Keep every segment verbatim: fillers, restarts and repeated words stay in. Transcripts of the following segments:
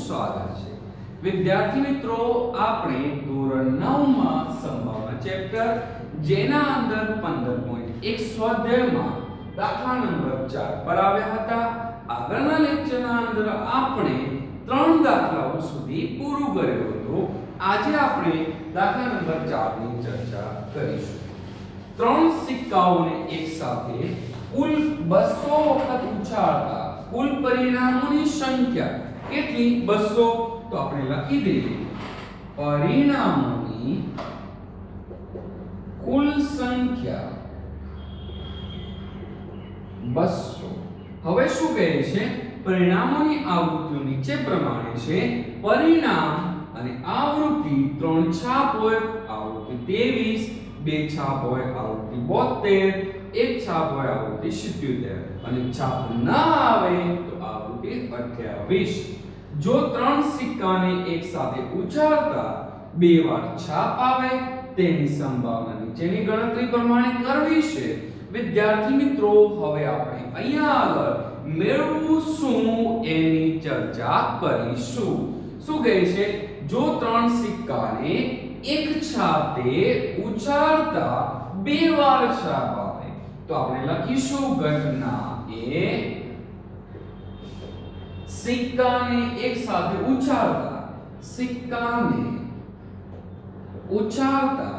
સ્વાગત છે। વિદ્યાર્થી મિત્રો, આપણે ધોરણ નવ માં સંભાવના ચેપ્ટર જેના અંદર પંદર પોઈન્ટ એક સ્વાધ્યાયમાં દાખલા નંબર ચાર પર આવ્યા હતા। આગળના લેક્ચરના અંદર આપણે ત્રણ દાખલાઓ સુધી પૂરું કર્યું હતું। આજે આપણે દાખલા નંબર ચાર ની ચર્ચા કરીશું। ત્રણ સિક્કાઓને એકસાથે કુલ બસો વખત ઉછાળતા કુલ પરિણામોની સંખ્યા કેટલી? બસો। તો આપણે લખી દઈએ પરિણામોની કુલ સંખ્યા બસો। હવે શું કહે છે? પરિણામોની આવૃત્તિઓ નીચે પ્રમાણે છે। પરિણામ અને આવૃત્તિ ત્રણ છાપ હોય, આવૃત્તિ ત્રેવીસ, બે છાપ હોય, આવૃત્તિ બોતેર, એક છાપ હોય, આવૃત્તિ સિત્યોતેર અને છાપ ન આવે તો આવૃત્તિ અઠ્યાવીસ। જો ત્રણ સિક્કાને એકસાથે ઉછાળતા બે વાર છાપ આવે તેની સંભાવના નીચેની ગણતરી પ્રમાણે કરવી છે। વિદ્યાર્થી મિત્રો, હવે આપણે અહીંયા આગળ મેળવશું એની ચર્ચા કરીશું। શું કહે છે? જો ત્રણ સિક્કાને એક છાપે ઉછાળતા બે વાર છાપ આવે તો આપણે લખીશું ઘટના એ સિક્કાને એક સાથે ઉછાળતા સિક્કાને ઉછાળતા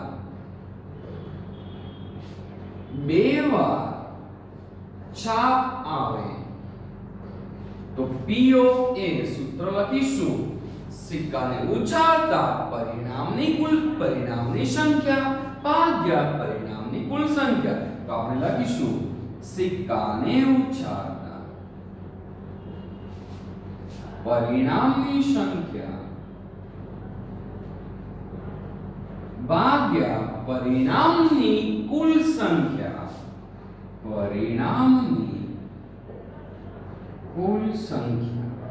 બે વાર છાપ આવે તો પી ઓફ એ સૂત્ર લખીશું સિક્કાને ઉછાળતા પરિણામની કુલ પરિણામની સંખ્યા ભાગ્યા પરિણામની કુલ સંખ્યા। તો આપણે લખીશું સિક્કાને ઉછાળતા પરિણામની સંખ્યા ભાગ્યા પરિણામની કુલ સંખ્યા પરિણામની કુલ સંખ્યા।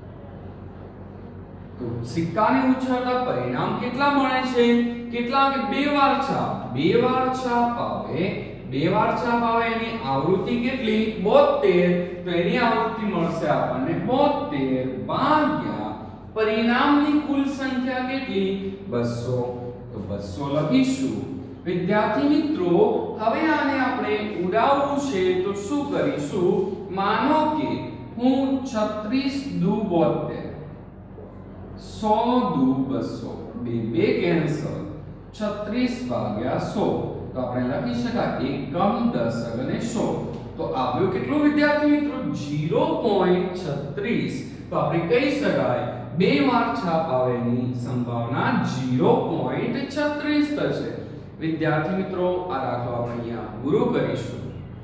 તો સિક્કાને ઉછાળતા પરિણામ કેટલા મળે છે? કેટલા? કે બે વાર છાપ બે વાર છાપ આવે બે વાર છાપ આવે એની આવૃત્તિ કેટલી? બોતેર। તો એની આવૃત્તિ મળશે આપણને બોતેર ભાગ્યા પરિણામની કુલ સંખ્યા કેટલી? બસો। તો બસો લખીશું। વિદ્યાર્થી મિત્રો, હવે આને આપણે ઉડાવવું છે તો શું કરીશું? માનો કે હું છત્રીસ દુ બોતેર, સો દુ બસો, બે બે કેન્સલ, છત્રીસ ભાગ્યા સો। તો આપણે લખી શકાય એકમ દશક અને સો। તો આવ્યું કેટલું વિદ્યાર્થી મિત્રો? ઝીરો પોઈન્ટ છત્રીસ। તો આપણે કહી શકાય બે વાર છાપ આવેની સંભાવના ઝીરો પોઈન્ટ છત્રીસ થશે। વિદ્યાર્થી મિત્રો, આ દાખલો આપણે અહીંયા પૂરો કરીશું।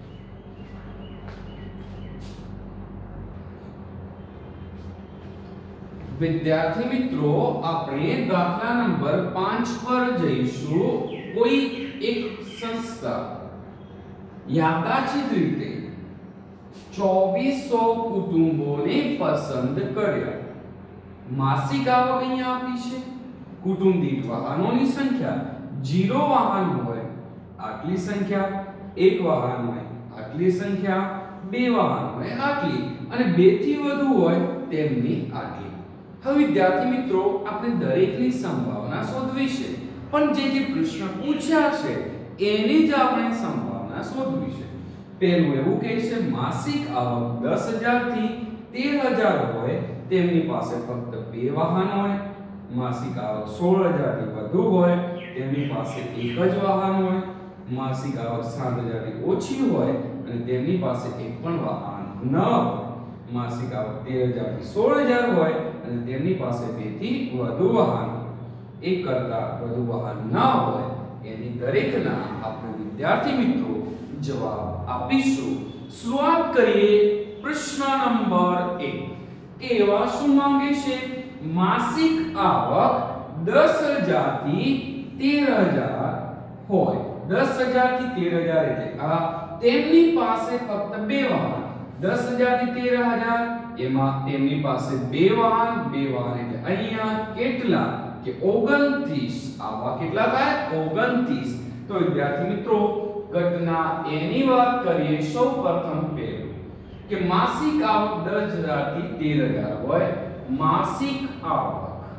વિદ્યાર્થી મિત્રો, આપણે દાખલા નંબર પાંચ પર જઈશું। કોઈ એક સંસ્થા યાદચ્છિક રીતે ચોવીસો કુટુંબોને પસંદ કર્યા। માસિક આવક અહીંયા આપી છે। કુટુંબ દીઠ વાહનોની સંખ્યા ઝીરો વાહન હોય આટલી સંખ્યા, એક વાહન હોય આટલી સંખ્યા, બે વાહન હોય આટલી અને બે થી વધુ હોય તેમની આટલી। હવે વિદ્યાર્થી મિત્રો, આપણે દરેકની સંભાવના શોધવી છે, પણ જે જે પ્રશ્ન પૂછ્યા છે એની જ આપણે સંભાવના શોધવી છે। પહેલું એવું કહે છે માસિક આવક દસ હજાર થી તેર હજાર હોય તેમની પાસે ફક્ત બે વાહન હોય। માસિક આવક સોળ હજાર થી વધુ હોય તેમની પાસે એક જ વાહન હોય। માસિક આવક સાત હજાર થી ઓછી હોય અને તેમની પાસે એક પણ વાહન ન હોય। માસિક આવક તેર હજાર થી સોળ હજાર હોય અને તેમની પાસે બે થી વધુ વાહન હોય। એક કરતા વધુ વાહન ન હોય એની દરેકના આપણે વિદ્યાર્થી મિત્રો જવાબ આપીશું। શરૂઆત કરીએ પ્રશ્ન નંબર એક કે એવા શું માંગે છે? માસિક આવક દસ હજાર થી તેર હજાર હોય। દસ હજાર થી તેર હજાર એટલે આ તેમની પાસે ફક્ત બે વાહન। દસ હજાર થી તેર હજાર એમાં તેમની પાસે બે વાહન બે વાહન એટલે અહીંયા કેટલા? કે ઓગણત્રીસ। આવા કેટલા થાય? ઓગણત્રીસ। તો વિદ્યાર્થી મિત્રો, ઘટના એની વાત કરીએ। સૌપ્રથમ પહેલું કે માસિક આવક દસ હજાર થી તેર હજાર હોય માસિક આવક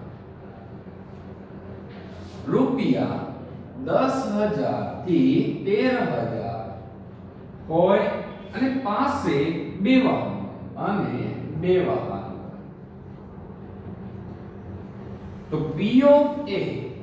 રૂપિયા દસ હજાર થી તેર હજાર હોય અને પાસે બે વાહન અને બે વાહન, તો P of A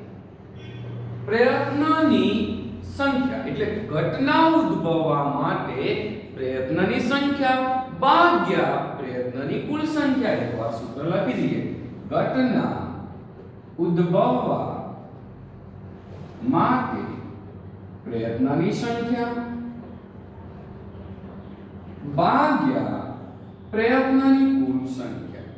પ્રયત્નની સંખ્યા એટલે ઘટના ઉદ્ભવવા માટે પ્રયત્નની સંખ્યા ભાગ્યા પ્રયત્નની કુલ સંખ્યા. એકવાર સૂત્ર લખી દઈએ. ઘટના ઉદ્ભવવા માટે પ્રયત્નની સંખ્યા ભાગ્યા પ્રયત્નની કુલ સંખ્યા.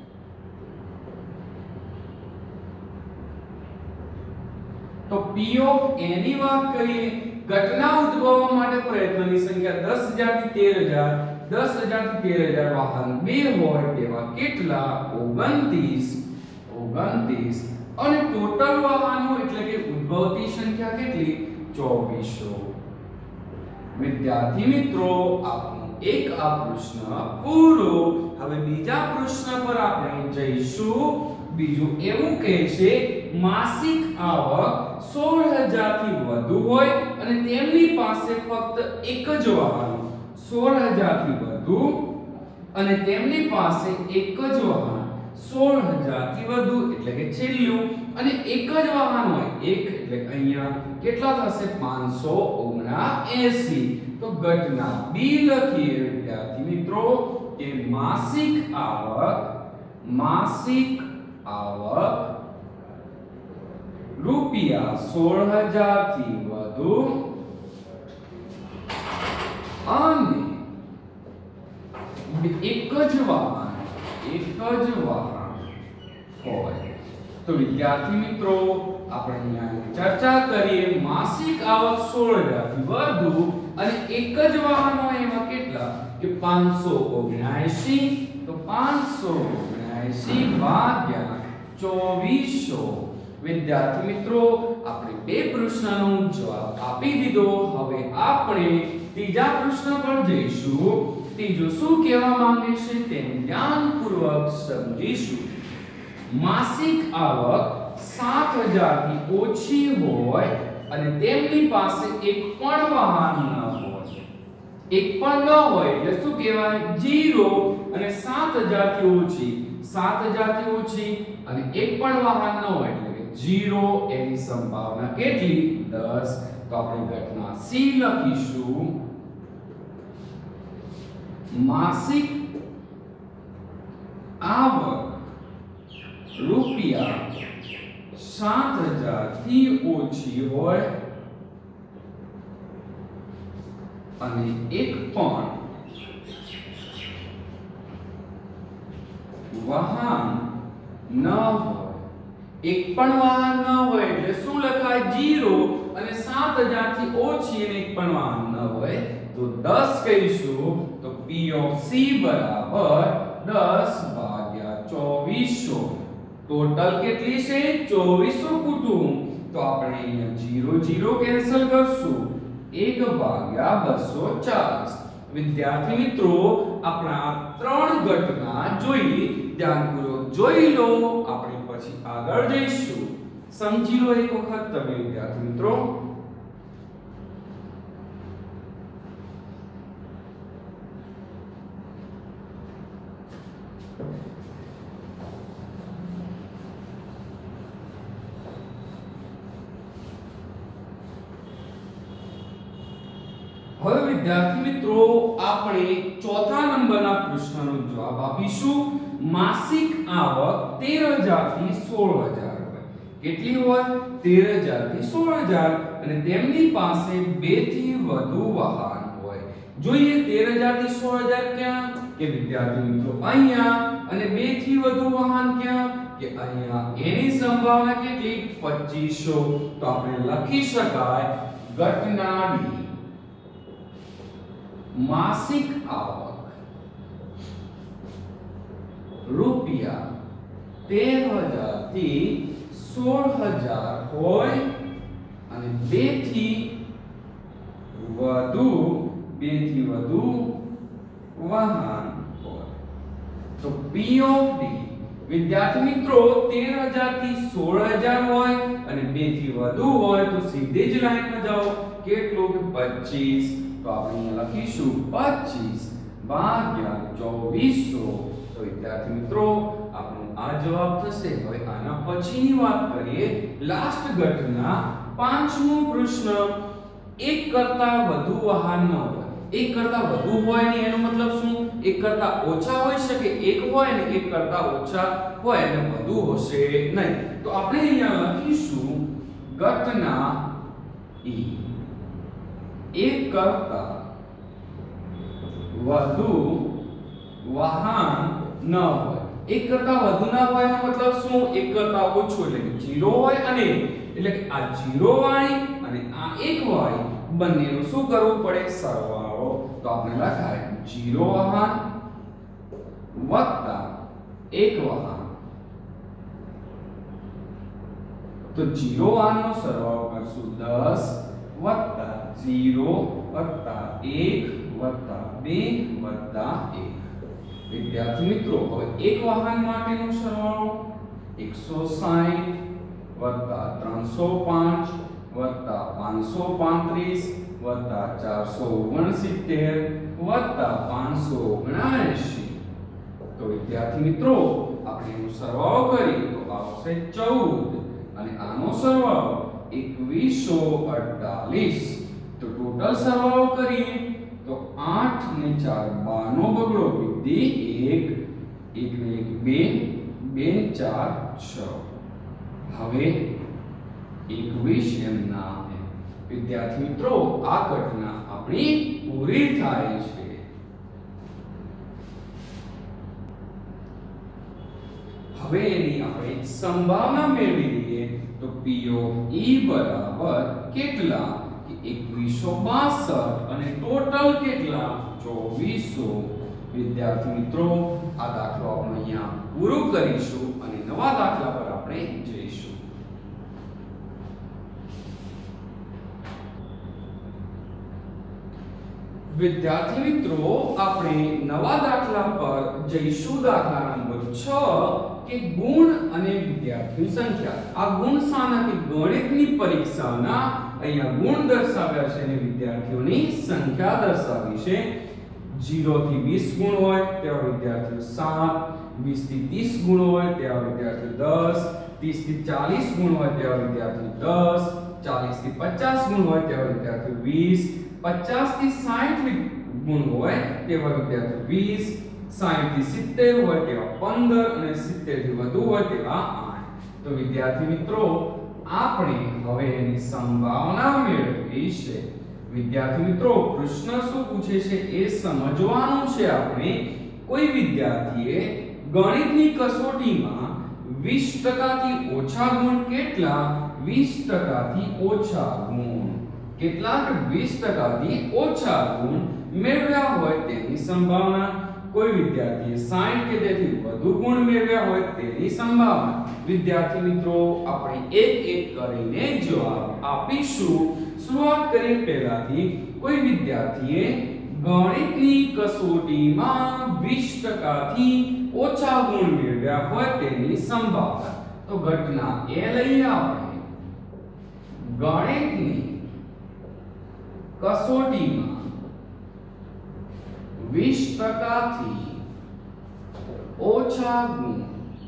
તો P of A ની વાત કરીએ. ઘટના ઉદ્ભવવા માટે પ્રયત્નની સંખ્યા દસ હજાર થી તેર હજાર, દસ હજાર થી તેર હજાર વાહન બે હોય તેવા કેટલા? ઓગણત્રીસ. ઓગણત્રીસ અને ટોટલ વાહનો એટલે કે ઉદ્ભવતી સંખ્યા કેટલી? ચોવીસો. વિદ્યાર્થી મિત્રો, આપણો એક આ પ્રશ્ન પૂરો. હવે બીજા પ્રશ્ન પર આપણે જઈશું. બીજું એવું કહે છે માસિક આવક સોળ હજાર થી વધુ હોય અને તેમની પાસે ફક્ત એક જ વાહન. સોળ હજાર થી વધુ અને તેમની પાસે એક જ વાહન. સોળ હજાર થી વધુ એટલે કે છેલ્લું અને એક જ વાહન હોય. એક એટલે અહીંયા કેટલા થશે? પાંચસો ઓગણએંસી. તો ઘટના બી લખીએ વિદ્યાર્થી મિત્રો કે માસિક આવક માસિક આવક રૂપિયા સોળ હજાર થી વધુ અને એક જ વાહન એક જ વાહન હોય. તો વિદ્યાર્થી મિત્રો, આપણે અહીંયા ચર્ચા કરીએ માસિક આવક સોળ હજાર થી વધુ અને એક જ વાહન હોય એમાં કેટલા? કે પાંચસો ઓગણએંસી. તો પાંચસો ઓગણએંસી ભાગ્યા ચોવીસો. વિદ્યાર્થી મિત્રો, આપણે બે પ્રશ્નનો જવાબ આપી દીધો. હવે આપણે ત્રીજા પ્રશ્ન પર જઈશું. ત્રીજો શું કહેવા માંગે છે તેને ધ્યાનપૂર્વક સમજીશું. માસિક આવક સાત હજાર થી ઓછી હોય અને તેમની પાસે એક પણ વાહન ન હોય. એક પણ ન હોય એટલે શું કહેવાય? ઝીરો. અને સાત હજાર થી ઓછી, સાત હજાર થી ઓછી અને એક પણ વાહન ન હોય એટલે કે ઝીરો. એની સંભાવના કેટલી? દસ. તો આપણે ઘટના સી લખીશું. માસિક આવક રૂપિયા સાત હજાર થી ઓછી હોય અને એક પણ વાહન ન હોય. એક પણ વાહન ન હોય એટલે શું લખાય? ઝીરો. અને સાત હજાર થી ઓછી અને એક પણ વાહન ન હોય તો દસ કહીશું. તો P of C બરાબર દસ ભાગ્યા ચોવીસો. ટોટલ કેટલી છે? ચોવીસો કુટુંબ. તો આપણે અહીંયા ઝીરો ઝીરો કેન્સલ કરશું. એક ભાગ્યા બસો ચાલીસ. વિદ્યાર્થી મિત્રો, આપણા ત્રણ ઘટના જોઈ. ધ્યાનપૂર્વક જોઈ લો. આપણે પછી આગળ જઈશું. સમજી લો એક વખત તમે વિદ્યાર્થી મિત્રો. હવે વિદ્યાર્થી મિત્રો, આપણે ચોથા નંબરના પ્રશ્નનો જવાબ આપીશું. માસિક આવક તેર હજાર થી સોળ હજાર હોય. કેટલી હોય? તેર હજાર થી સોળ હજાર અને તેમની પાસે બે થી વધુ વાહન હોય. જોઈએ તેર હજાર થી સોળ હજાર ક્યાં? કે વિદ્યાર્થી મિત્રો અહીંયા. અને બે થી વધુ વાહન ક્યાં? કે અહીંયા. એની સંભાવના કેટલી? પચીસો. તો આપણે લખી શકાય ઘટના ડી. માસિક આવક રૂપિયા તેર હજાર થી સોળ હજાર હોય અને બે થી વધુ બે થી વધુ વાહન હોય. તો P of D વિદ્યાર્થી મિત્રો તેર હજાર થી સોળ હજાર હોય અને બે થી વધુ હોય તો સીધી જ લાઈનમાં જાઓ. કેટલું કે પચીસ. તો આપણે અહીંયા લખીશું પચીસ ભાગ્યા ચોવીસો. તો વિદ્યાર્થી મિત્રો આપણો આ જવાબ થશે. હવે આના પછીની વાત કરીએ. લાસ્ટ ઘટના પાંચમો પ્રશ્ન. એક કરતા વધુ વાહન ન હોય. એક કરતા વધુ હોય ને એનો મતલબ શું? એક કરતા ઓછા હોઈ શકે. એક હોય ને એક કરતા ઓછા હોય અને વધુ હશે નહીં. તો આપણે અહીંયા લખીશું ઘટના ઈ. એક કરતા વધુ વાહન ન હોય. એક કરતા વધુ ના હોય એનો મતલબ શું? એક કરતા ઓછું એટલે કે ઝીરો હોય અને એટલે કે આ ઝીરો વાળી અને આ એક વાળી બંનેનું શું કરવું પડે? સરવાળો. તો આપણે લખાય ઝીરો વાહન વત્તા એક વાહન. તો ઝીરો વાહનનો સરવાળો કરશું દસ વત્તા ઝીરો વત્તા એક વત્તા બે વત્તા એક. વિદ્યાર્થી મિત્રો હવે એક વાહન માટેનો સરવાળો એકસો સાઠ વત્તા ત્રણસો પાંચ વત્તા પાંચસો પાંત્રીસ વત્તા ચારસો ઓગણસિત્તેર વત્તા પાંચસો ઓગણએંશી. તો વિદ્યાર્થી મિત્રો આપણે એનો સરવાળો કરીએ તો આવશે ચૌદ અને આનો સરવાળો એકવીસો અડતાલીસ. તો ટોટલ સરવાળો કરીએ તો આઠ ને ચાર બાર નો બગડો વિદ્ય એક, એક ને એક બે, બે ને ચાર છ. હવે એકવીસ એમ ના. વિદ્યાર્થી મિત્રો આ ઘટના આપણી પૂરી થાય છે. હવે એની આપણે સંભાવના મેળવી લઈએ. તો P of E બરાબર કેટલા? કે એકવીસો બાસઠ અને ટોટલ કેટલા? ચોવીસો. વિદ્યાર્થી મિત્રો આ દાખલો આપણે અહીંયા પૂરો કરીશું અને નવા દાખલા પર આપણે જઈશું. વિદ્યાર્થી મિત્રો આપણે નવા દાખલા પર જઈશું. દાખલા નંબર છ કે ગુણ અને વિદ્યાર્થીની સંખ્યા. આ ગુણ શાના? કે ગણિતની પરીક્ષાના અહીંયા ગુણ દર્શાવ્યા છે અને વિદ્યાર્થીઓની સંખ્યા દર્શાવી છે. ઝીરો થી વીસ ગુણ હોય તેવા વિદ્યાર્થીઓ સાત, વીસ થી ત્રીસ ગુણ હોય તેવા વિદ્યાર્થીઓ દસ, ત્રીસ થી ચાલીસ ગુણ હોય તેવા વિદ્યાર્થીઓ દસ, ચાલીસ થી પચાસ ગુણ હોય તેવા વિદ્યાર્થીઓ વીસ, પચાસ થી સાઠ ગુણ હોય તેવા વિદ્યાર્થીઓ વીસ, સાઠ થી સિત્તેર હોય તેવા પંદર અને સિત્તેર થી વધુ હોય તેવા આઠ. તો વિદ્યાર્થી મિત્રો આપણે હવે એની સંભાવના મેળવી છે. વિદ્યાર્થી મિત્રો પ્રશ્ન શું પૂછે છે એ સમજવાનું છે આપણે. કોઈ વિદ્યાર્થીએ ગણિતની કસોટીમાં વીસ ટકા થી ઓછા ગુણ કેટલા? વીસ ટકા થી ઓછા ગુણ કેટલા? કે વીસ ટકા થી ઓછા ગુણ મેળવ્યા હોય તેની સંભાવના. કોઈ વિદ્યાર્થીએ સાઠ કે તેથી વધુ ગુણ મેળવ્યા હોય તેની સંભાવના. વિદ્યાર્થી મિત્રો આપણે એક એક કરીને જવાબ આપીશું. શરૂઆત કરીએ પહેલાથી. કોઈ વિદ્યાર્થીએ ગણિતની કસોટીમાં વીસ ટકા થી ઓછા ગુણ મેળવ્યા હોય તેની સંભાવના. તો ઘટના એ લઈએ આપણે. ગણિતની કસોટીમાં વીસ ટકા થી ઓછા ગુણ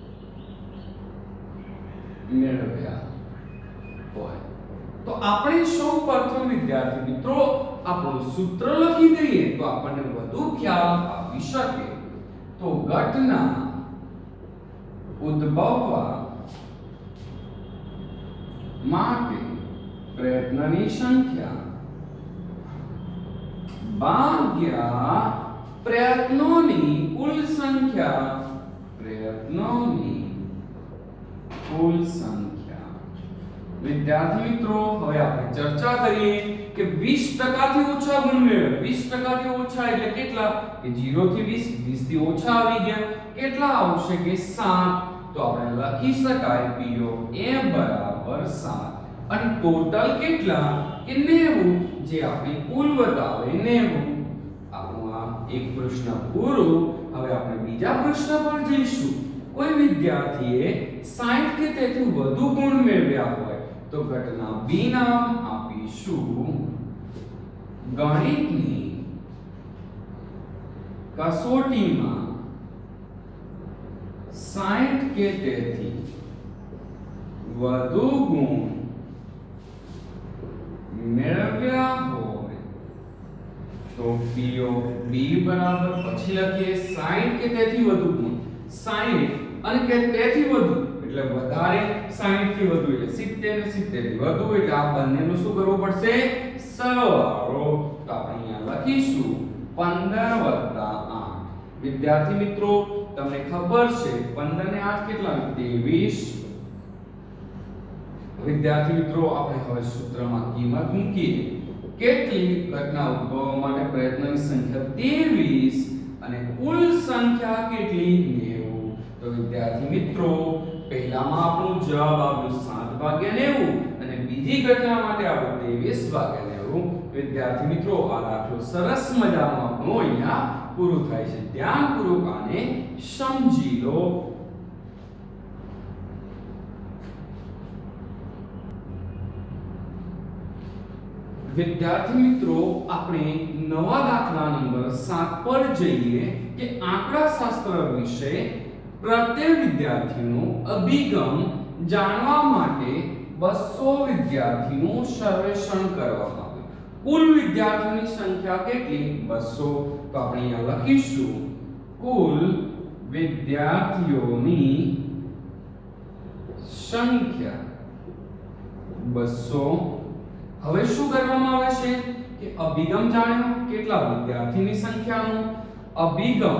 મેળવ્યા હોય તો આપણે સૌ પ્રથમ વિદ્યાર્થી મિત્રો આપણું સૂત્ર લખી દઈએ તો આપણને વધુ ખ્યાલ આવી શકે. તો ઘટના ઉદ્ભવવા માટે પ્રયત્નની સંખ્યા ભાગ્યા પ્રયત્નોની કુલ સંખ્યા. પ્રયત્નોની કુલ સંખ્યા. વિદ્યાર્થી મિત્રો હવે આપણે ચર્ચા કરીએ કે વીસ ટકા થી ઓછા ગુણ મેળવ્યા. વીસ ટકા થી ઓછા એટલે કેટલા? કે ઝીરો થી વીસ, વીસ થી ઓછા આવી ગયા. કેટલા આવશે? કે સાત. તો આપણે લખી શકાય P of A બરાબર સાત. અને ટોટલ કેટલા? કે નેવું. જે આપણી કુલ બતાવે નેવું. આપણું આ એક પ્રશ્ન પૂરો. હવે આપણે બીજા પ્રશ્ન પર જઈશું. કોઈ વિદ્યાર્થીએ સાઠ કે તેથી વધુ ગુણ મેળવ્યા હોય તો ઘટના બી નામ આપીશું ગણિતની કસોટીમાં સાઠ કે તેથી વધુ ગુણ મેળવ્યા હોય તો P of B બરાબર પછી લખીએ સાઠ કે તેથી વધુ ગુણ સાઠ અને કે તેથી વધુ એટલે વધારે સાઠ થી વધુ એટલે સિત્તેર ને સિત્તેર થી વધુ એટલે આ બંનેનું શું કરવું પડશે સરવાળો તો આપણે અહીંયા લખીશું પંદર વત્તા આઠ વિદ્યાર્થી મિત્રો તમને ખબર છે પંદર ને આઠ કેટલા ત્રેવીસ વિદ્યાર્થી મિત્રો આપણે હવે સૂત્રમાં કિંમત મૂકીએ કેટલી ઘટના ઉદ્ભવવા માટે પ્રયત્નની સંખ્યા ત્રેવીસ અને કુલ સંખ્યા કેટલી નેવું તો વિદ્યાર્થી મિત્રો પહેલામાં આપણો જવાબ આવ્યો સાત ભાગ્યા નેવું અને બીજી ઘટના માટે આવ્યો ત્રેવીસ ભાગ્યા નેવું વિદ્યાર્થી મિત્રો આ દાખલો સરસ મજાનો આપણો અહીંયા પૂરું થાય છે ધ્યાનપૂર્વક આને સમજી લો વિદ્યાર્થી મિત્રો આપણે નવા દાખલા નંબર સાત પર જઈએ કે આંકડાશાસ્ત્ર વિશે પ્રત્યેક વિદ્યાર્થીનો અભિગમ જાણવા માટે બસો વિદ્યાર્થીનું સર્વેક્ષણ કરવામાં આવ્યું કુલ વિદ્યાર્થીઓની સંખ્યા કેટલી બસો તો આપણે અહીંયા લખીશું કુલ વિદ્યાર્થીઓની સંખ્યા બસો હવે શું કરવામાં આવે છે કે અભિગમ જાણ્યો કેટલા વિદ્યાર્થીની સંખ્યાનો અભિગમ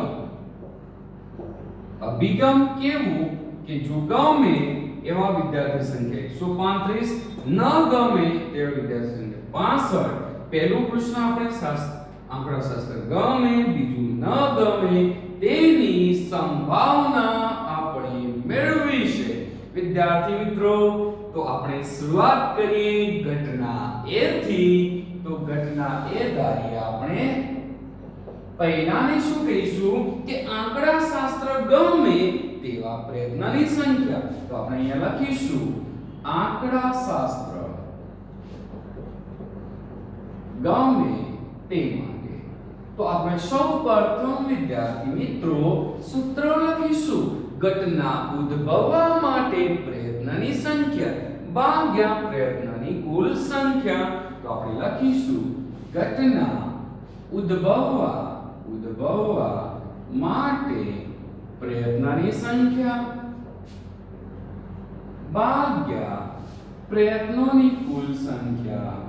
અભિગમ કેવું કે જો ગમે એવા વિદ્યાર્થી સંખ્યા એકસો પાંત્રીસ ન ગમે તેવા વિદ્યાર્થી સંખ્યા પાસઠ પહેલું પ્રશ્ન આપણે આંકડાશાસ્ત્ર ગમે બીજું ન ગમે તેની સંભાવના આપણે મેળવી છે વિદ્યાર્થી મિત્રો તો આપણે શરૂઆત કરીએ ઘટના A થી તો ઘટના A ધારીએ આપણે પહેલાને શું કહીશું કે આંકડાશાસ્ત્ર ગમે તેવા પ્રયત્નની સંખ્યા તો આપણે અહીંયા લખીશું આંકડાશાસ્ત્ર ગમે તે માટે તો આપણે સૌપ્રથમ વિદ્યાર્થી મિત્રો સૂત્ર લખીશું ઘટના ઉદ્ભવવા માટે પ્રયત્નની સંખ્યા ભાગ્યા પ્રયત્નની કુલ સંખ્યા તો આપણે લખીશું ઘટના ઉદ્ભવવા ઉદ્ભવવા માટે પ્રયત્નની સંખ્યા ભાગ્યા પ્રયત્નોની કુલ સંખ્યા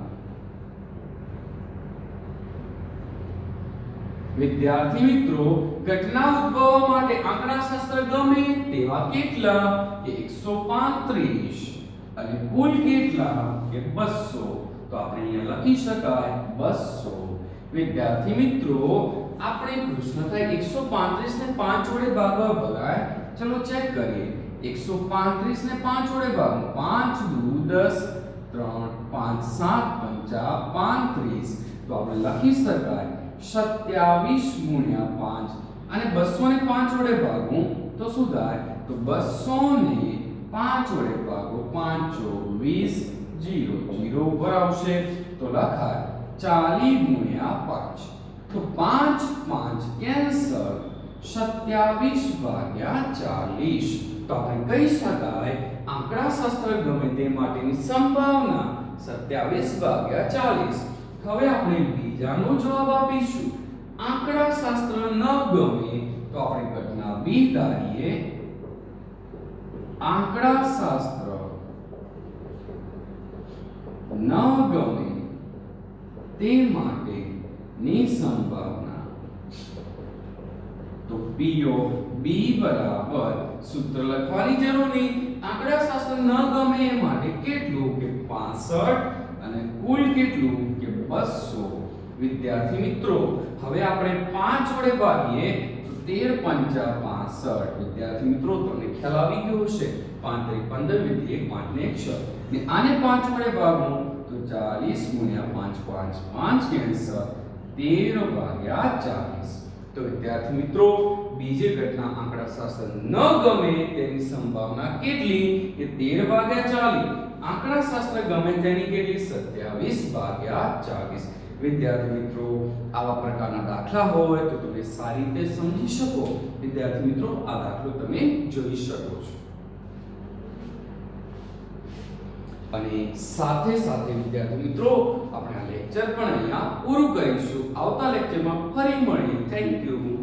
વિદ્યાર્થી મિત્રો ઘટના ઉદ્ભવવા માટે આંકડાશાસ્ત્ર ગમે તેવા કેટલા કે એકસો પાંત્રીસ અને કુલ કેટલા કે બસો તો આપણે અહીંયા લખી શકાય બસો વિદ્યાર્થી મિત્રો આપણે પ્રશ્ન થાય એકસો પાંત્રીસ ને પાંચ વડે ભાગવા ભગાય ચલો ચેક કરીએ એકસો પાંત્રીસ ને પાંચ વડે ભાગો પાંચ દુ દસ ત્રણ પાંચ સાત પંચા પાંત્રીસ તો આપણે લખી શકાય સત્યાવીસ ગુણ્યા પાંચ અને બસો ને પાંચ વડે ભાગો તો શું થાય તો બસો ને પાંચ વડે ભાગો પાંચસો વીસ જીરો જીરો ઉપર આવશે તો લખાય ચાલીસ ગુણ્યા પાંચ તો પાંચ પાંચ કેન્સલ સત્યાવીસ ભાગ્યા ચાલીસ તો આપણે કહી શકાય આંકડાશાસ્ત્ર ગમે તે માટેની સંભાવના સત્યાવીસ ભાગ્યા ચાલીસ હવે આપણે બીજાનો જવાબ આપીશું આંકડાશાસ્ત્ર ન ગમે તો આપણે ઘટના બી ધારીએ આંકડાશાસ્ત્ર ન ગમે તે માટેની સંભાવના તો P of B બરાબર સૂત્ર લખવાની જરૂર નહીં આંકડાશાસ્ત્ર ન ગમે એ માટે કેટલું કે પાસઠ અને કુલ કેટલું કે બસો વિદ્યાર્થી મિત્રો હવે આપણે પાંચ વડે ભાગીએ તો તેર પંચા પાસઠ વિદ્યાર્થી મિત્રો તમને ખ્યાલ આવી ગયો હશે પાંચ તરી પંદર વિધિ એક પાંચ ને એક છ ને આને પાંચ વડે ભાગો તો ચાલીસ ગુણ્યા પાંચ પાંચ પાંચ કેન્સલ તેર ભાગ્યા ચાલીસ તો તો વિદ્યાર્થી મિત્રો બીજી ઘટના આંકડા શાસ્ત્ર ન ગમે તેની સંભાવના કેટલી કે તેર ભાગ્યા ચાલીસ. આંકડા શાસ્ત્ર ગમે તેની કેટલી સત્યાવીસ ભાગ્યા ચાલીસ. વિદ્યાર્થી મિત્રો આવા પ્રકારના દાખલા હોય તો તમે સારી રીતે સમજી શકો. વિદ્યાર્થી મિત્રો આ દાખલો તમે જોઈ શકો છો. અને સાથે સાથે વિદ્યાર્થી મિત્રો આપણે આ લેક્ચર પણ અહીંયા પૂરું કરીશું. આવતા લેક્ચરમાં ફરી મળીએ. Thank you.